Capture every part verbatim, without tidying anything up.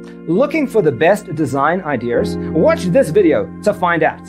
Looking for the best design ideas? Watch this video to find out.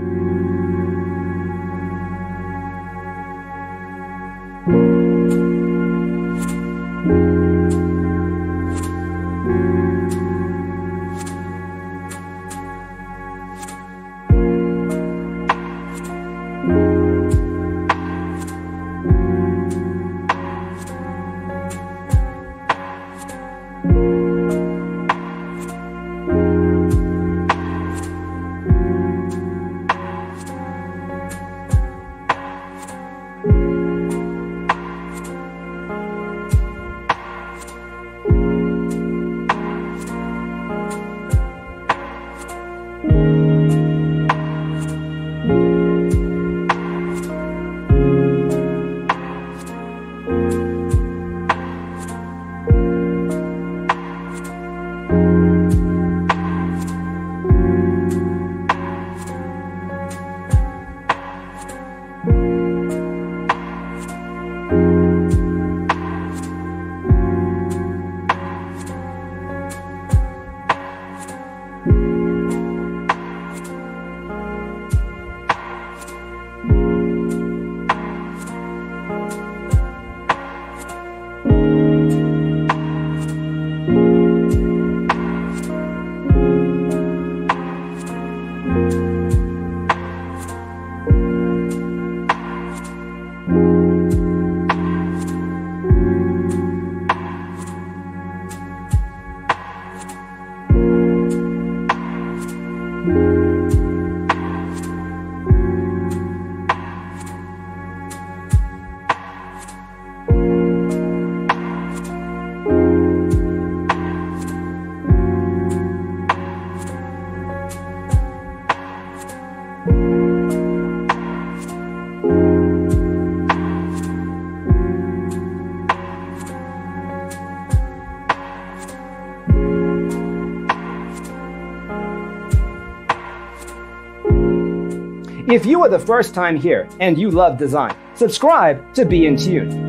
If you are the first time here and you love design, subscribe to be in tune.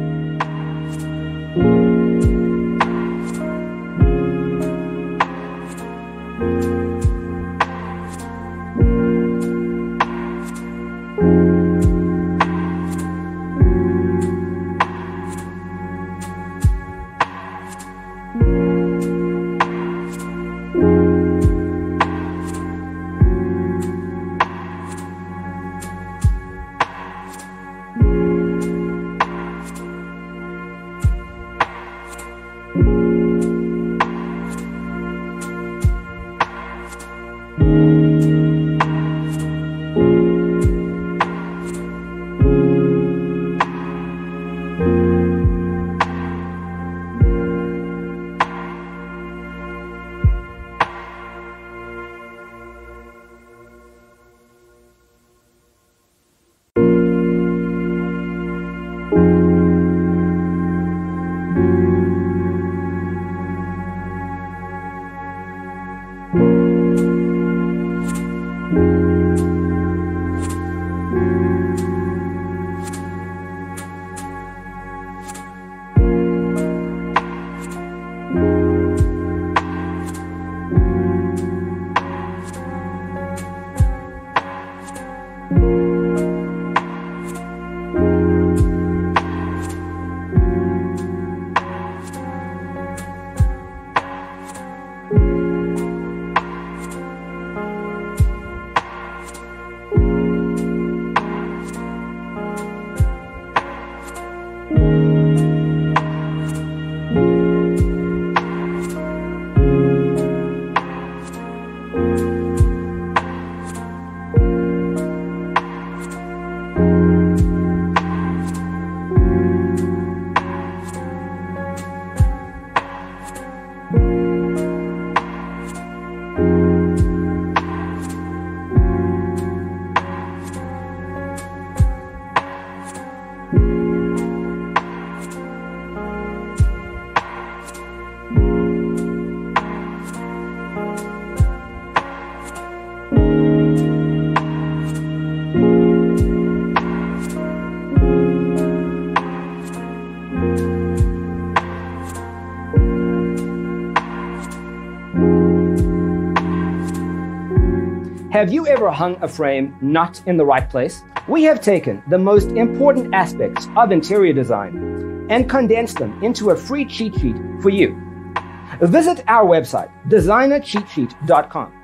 Have you ever hung a frame not in the right place? We have taken the most important aspects of interior design and condensed them into a free cheat sheet for you. Visit our website, designer cheat sheet dot com.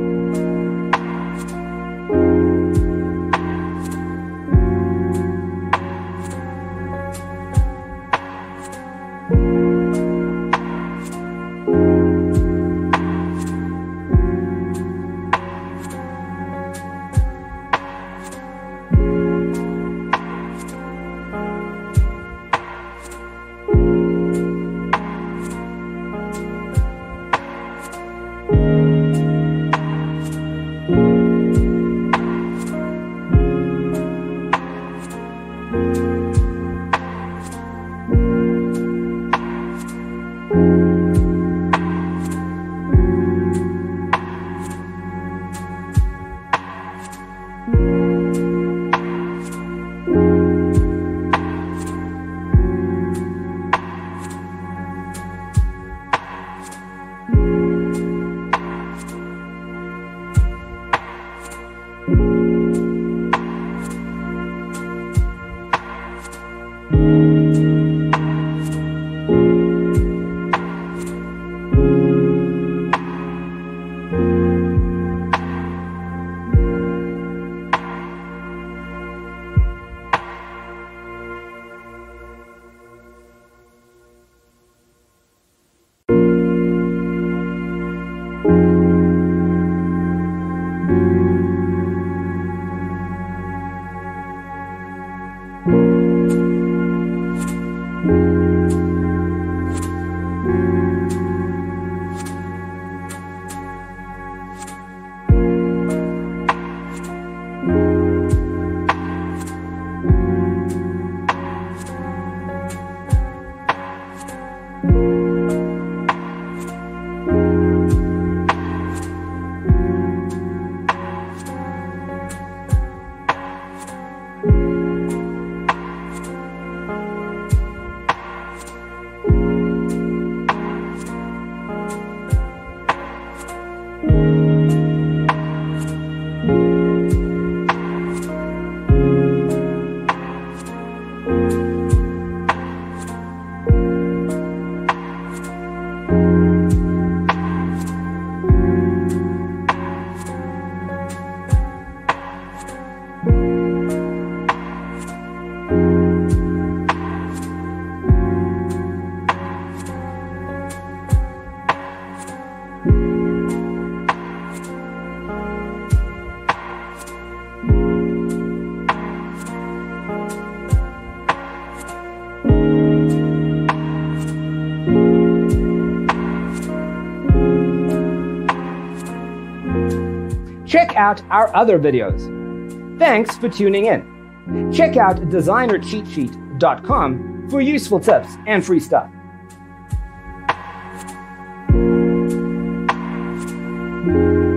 Check out our other videos. Thanks for tuning in. Check out designer cheat sheet dot com for useful tips and free stuff. Thank you.